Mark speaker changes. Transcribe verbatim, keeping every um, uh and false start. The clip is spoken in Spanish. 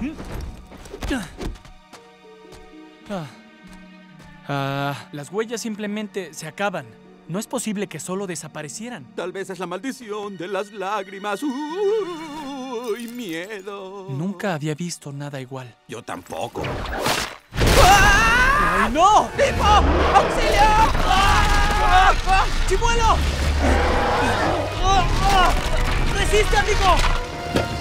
Speaker 1: Ah. Ah, las huellas simplemente se acaban. No es posible que solo desaparecieran.
Speaker 2: Tal vez es la maldición de las lágrimas. ¡Uy, miedo!
Speaker 1: Nunca había visto nada igual.
Speaker 2: Yo tampoco.
Speaker 1: ¡Ay, no!
Speaker 3: ¡Tipo! ¡Auxilio! ¡Ah! ¡Ah!
Speaker 1: ¡Chimuelo!
Speaker 3: ¡Ah! ¡Ah! ¡Resiste, amigo!